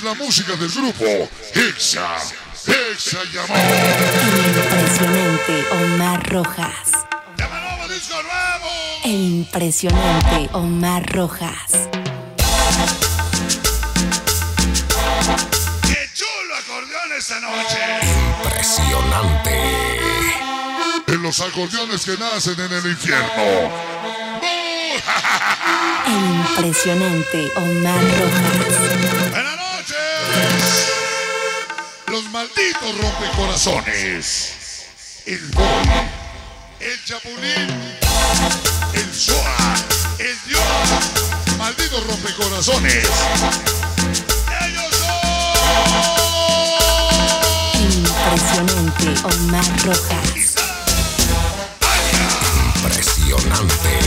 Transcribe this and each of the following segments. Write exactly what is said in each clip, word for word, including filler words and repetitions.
la música del grupo Exa. Exa llamó. El impresionante Omar Rojas. ¡Llama nuevo disco nuevo! El impresionante Omar Rojas. ¡Qué chulo acordeón esta noche! Impresionante. En los acordeones que nacen en el infierno. El impresionante Omar Rojas. Buenas noches. Los malditos rompecorazones. El boy, el chapulín, el Shoah, el dios. Malditos rompecorazones. Ellos son. El impresionante Omar Rojas. Impresionante.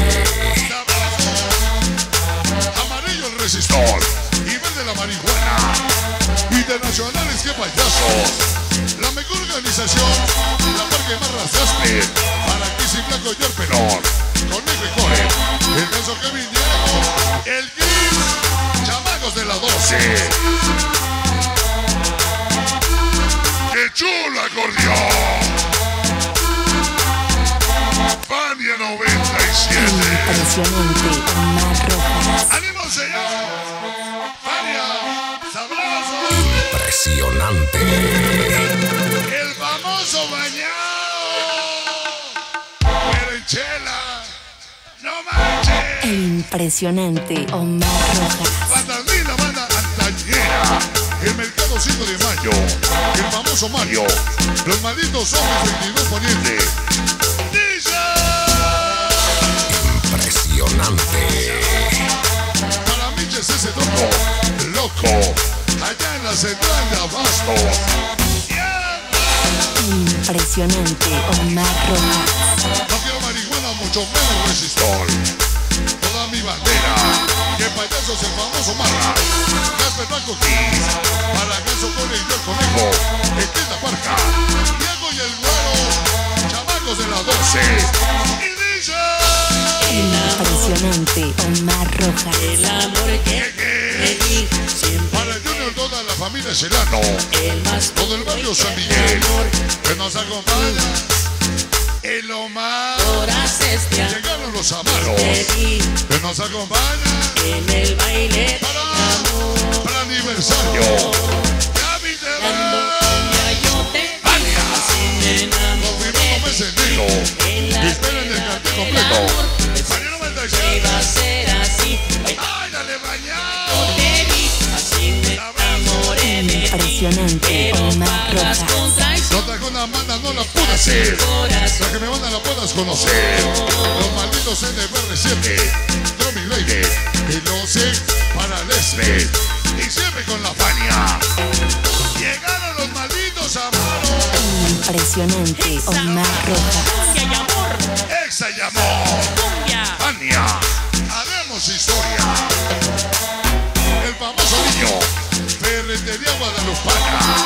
Amarillo el resistor y verde la marihuana. Internacionales, que payasos. La mejor organización, la marca más razaste. Para que sin blanco y el pelón. Con el recorre, el caso que vinieron. El Gris, chamacos de la doce. ¡Qué chulo acordeón! Fania noventa y El siete. impresionante Omar Rojas. ¡Ánimo, señor! ¡Fania! ¡Sabroso! Impresionante. ¡El famoso bañado! ¡Pero en chela! ¡No manches! El impresionante Omar Rojas. ¡Bandandina, banda antañera! El mercado cinco de mayo. El famoso Mario. Los malditos hombres veintidós poniente. Impresionante. Para Miches ese toco, loco, allá en la central de Abasto. El impresionante Omar Rojas. No quiero marihuana, mucho menos resistor. Toda mi bandera, que payaso es el famoso Marra. Casper Blanco Kiss, para Ganso Cone y yo el conejo. El Quinta Parca, Diego y el Güero, chamacos de la doce. Y dice... El impresionante Omar Rojas. El amor que te di siempre. Para el Junior, toda la familia Celano. El más Todo el barrio San el Miguel, amor que nos acompaña. El Omar. horas este amor Llegaron los te amaros, di que nos acompaña. en el baile de amor. Para el aniversario. Gaby te Dando ve. cumbia yo te di, así me enamoré Confirmamos de en ti. enero. En la Esperen el rueda cartel del completo. amor, Mañana noventa y pensé iba a siete. ser así. Ay, ¡Ay, dale yo bañado! te di, así me enamoré de ti. Impresionante Pero Omar pagas Rojas. con traición. No trajo una banda, no la pude hacer. La que me manda la puedas conocer. Los malditos N B R siete, Dromy Lady, y los ex para Leslie. Y siempre con la Fania. Llegaron los malditos amaros. El impresionante Omar Rojas. Cumbia y amor, Exa llamó. cumbia. Fania. Haremos historia. El famoso niño. Ferretería Guadalupana.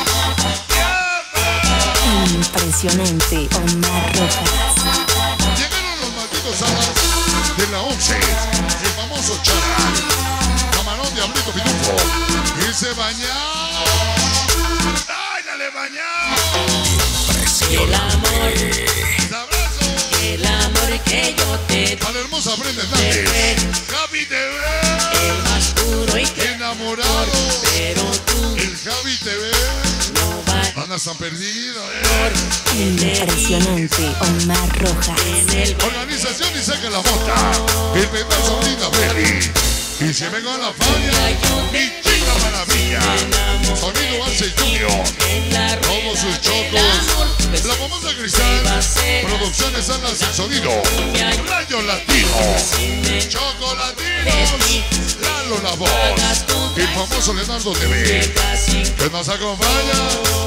El impresionante Omar Rojas. Llegaron los malditos alas de la once. El famoso Chara. Camarón de Abrito Pitufo. Y se bañó. ¡Ay, dale bañado! El amor, ¡Abrazo! el amor que yo te di. A la hermosa Brenda Hernández. Javi T V. El más puro y que Enamorado. pero tú El Javi T V. no vas Andas tan perdido, eh. El impresionante Omar Rojas. en el Organización y saca la mota. El pedazo Linda Belly. Y si vengo a la Fania, mi chica maravilla. Sonido Arce Junior. en la Todos sus del amor, chocos. pues La famosa Cristal. Producciones Alas en Sonido. Rayo Latino. Chocolatinos. Lalo La Voz. El famoso Leonardo T V. Que nos acompaña.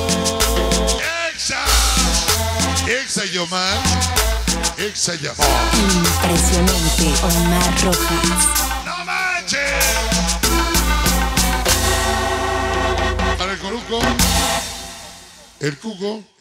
Exa. Exa y Omar. Exa y Omar. El impresionante Omar Rojas. ¡No manches! Para el Coruco. El Cuco.